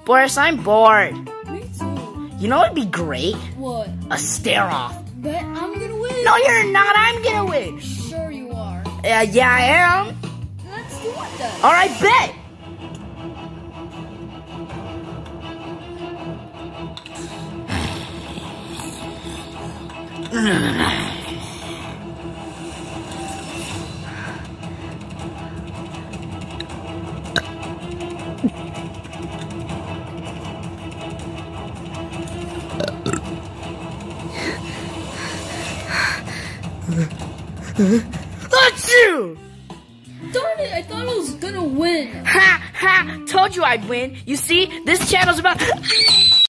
Boris, I'm bored. Me too. You know what'd be great? What? A stare-off. Bet I'm gonna win. No, you're not. I'm gonna win. Sure you are. Yeah, I am. Let's do it then. All right, bet. Achoo! Darn it, I thought I was gonna win. Ha! Ha! Told you I'd win. You see, this channel's about...